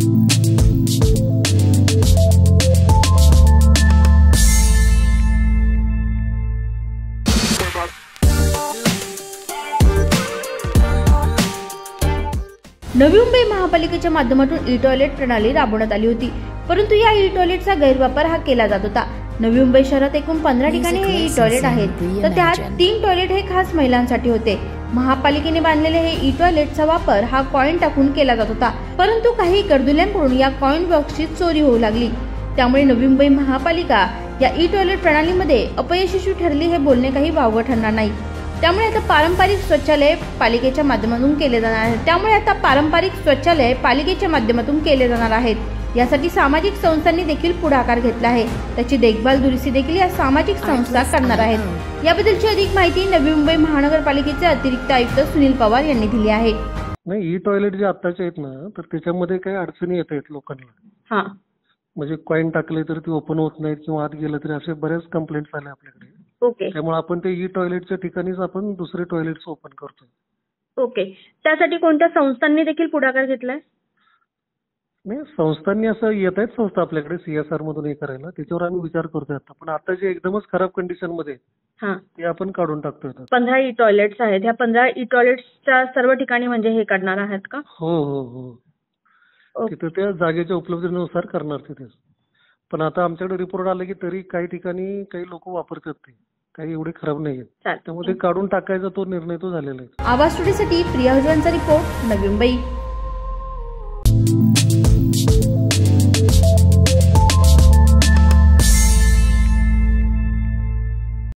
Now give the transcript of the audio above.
नवी मुंबई महापालिकेच्या माध्यमातून E toilet प्रणाली राबवण्यात आली होती, परंतु या ई टॉयलेटचा गैरवापर हा केला जात होता। नवी मुंबई शहरात एकूण 15 ठिकाणी हे ई टॉयलेट आहेत, तर त्यात 3 टॉयलेट हे खास महिलांसाठी होते। महापालिकेने बांधलेले हे ई टॉयलेटचा वापर हा कॉइन टाकून केला जात होता, परंतु काही गर्दुल्यांकडून या कॉइन बॉक्सची चोरी होऊ लागली। त्यामुळे नवी मुंबई महापालिका या ई टॉयलेट प्रणालीमध्ये अपयशस्वी ठरली हे बोलणे काही वावगं ठरणार नाही। त्यामुळे आता पारंपरिक शौचालय पालिकेच्या माध्यमातून केले जाणार आहेत। यासाठी सामाजिक संस्थांनी देखील पुढाकार घेतला आहे। त्याची देखभाल दुरुस्ती देखील या सामाजिक संस्था करणार आहेत। याबद्दलची अधिक माहिती नवी मुंबई महानगरपालिकेचे अतिरिक्त आयुक्त सुनील पवार यांनी दिली आहे। नाही, ई टॉयलेट जे आताचे आहेत ना, तर त्याच्यामध्ये काही अडचणी येत आहेत लोकांना। म्हणजे कॉइन टाकले तर ते ओपन होत नाहीत किंवा आत गेलं तरी असे बरेच कंप्लेंट्स आले आपल्याकडे। ओके, त्यामुळे आपण ते ई टॉयलेटच्या ठिकाणीच आपण दुसरे टॉयलेट्स ओपन करतो। ओके, त्यासाठी कोणत्या संस्थांनी देखील पुढाकार घेतलाय? नाही, संस्थांनी असं येत आहेत संस्था आपल्याकडे CSR मधून हे करायला, त्याच्यावर आम्ही विचार करतोय आता। पण आता जे एकदमच खराब कंडिशन मध्ये ते आपण काढून टाकतोय। 15 ई टॉयलेट्स आहेत, ह्या 15 ई टॉयलेट्सच्या सर्व ठिकाणी म्हणजे हे करणार आहेत का? हो हो हो, तिथे त्या जागेच्या उपलब्धतेनुसार करणार तिथे। पण आता आमच्याकडे रिपोर्ट आला की तरी काही ठिकाणी काही लोक वापरतात, ते काही एवढे खराब नाहीये, त्यामुळे काढून टाकायचा तो निर्णय तो झालेला आहे। आवाज स्टुडिओसाठी प्रिया हुजवांचा रिपोर्ट, नवी मुंबई।